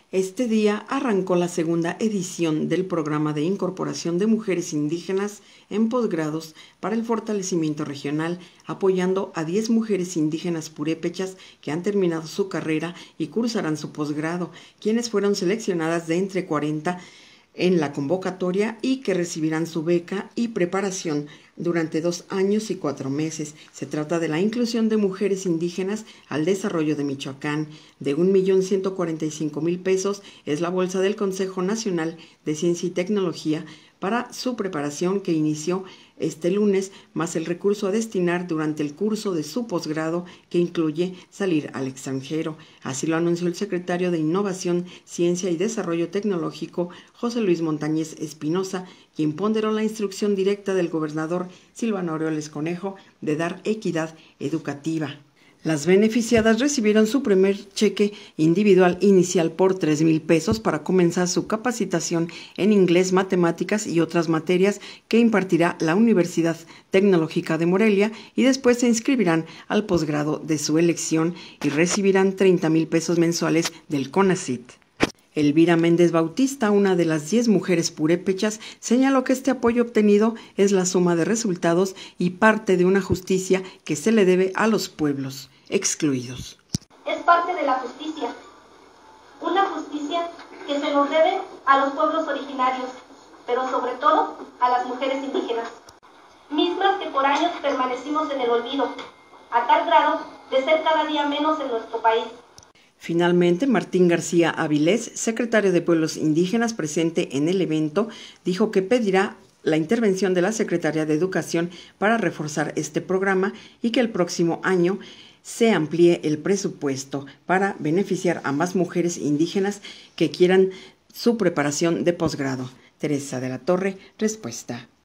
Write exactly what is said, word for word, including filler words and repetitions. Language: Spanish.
Este día arrancó la segunda edición del programa de incorporación de mujeres indígenas en posgrados para el fortalecimiento regional, apoyando a diez mujeres indígenas purépechas que han terminado su carrera y cursarán su posgrado, quienes fueron seleccionadas de entre cuarenta en la convocatoria y que recibirán su beca y preparación durante dos años y cuatro meses. Se trata de la inclusión de mujeres indígenas al desarrollo de Michoacán. De un millón ciento cuarenta y cinco mil pesos es la bolsa del Consejo Nacional de Ciencia y Tecnología para su preparación, que inició este lunes, más el recurso a destinar durante el curso de su posgrado, que incluye salir al extranjero. Así lo anunció el secretario de Innovación, Ciencia y Desarrollo Tecnológico, José Luis Montañez Espinosa, quien ponderó la instrucción directa del gobernador Silvano Aureoles Conejo de dar equidad educativa. Las beneficiadas recibieron su primer cheque individual inicial por tres mil pesos para comenzar su capacitación en inglés, matemáticas y otras materias que impartirá la Universidad Tecnológica de Morelia, y después se inscribirán al posgrado de su elección y recibirán treinta mil pesos mensuales del CONACYT. Elvira Méndez Bautista, una de las diez mujeres purépechas, señaló que este apoyo obtenido es la suma de resultados y parte de una justicia que se le debe a los pueblos excluidos. Es parte de la justicia, una justicia que se nos debe a los pueblos originarios, pero sobre todo a las mujeres indígenas, mismas que por años permanecimos en el olvido, a tal grado de ser cada día menos en nuestro país. Finalmente, Martín García Avilés, secretario de Pueblos Indígenas presente en el evento, dijo que pedirá la intervención de la Secretaría de Educación para reforzar este programa y que el próximo año se amplíe el presupuesto para beneficiar a más mujeres indígenas que quieran su preparación de posgrado. Teresa de la Torre, respuesta.